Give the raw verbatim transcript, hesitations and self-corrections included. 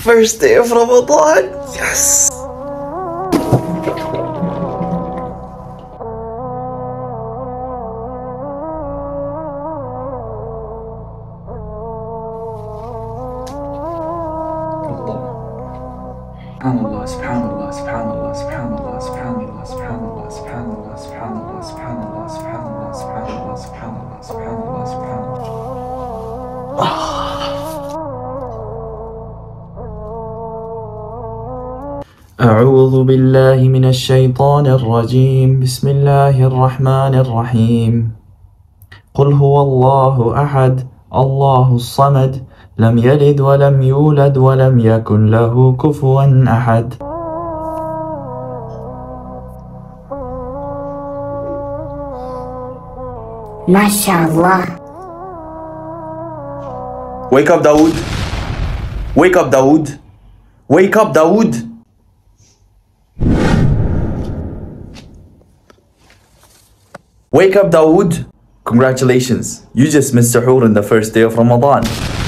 First day of Ramadan. Yes. Subhanallah, subhanallah, subhanallah, subhanallah, subhanallah, subhanallah, subhanallah, subhanallah, subhanallah, subhanallah, subhanallah, subhanallah, subhanallah, subhanallah. أعوذ بالله من الشيطان الرجيم. بسم الله الرحمن الرحيم. قل هو الله أحد الله الصمد لم يلد ولم يولد ولم يكن له كفوا أحد. MashaAllah. Wake up, Dawood. Wake up, Dawood. Wake up, Dawood. Wake up, Dawood. Congratulations. You just missed suhoor in the first day of Ramadan.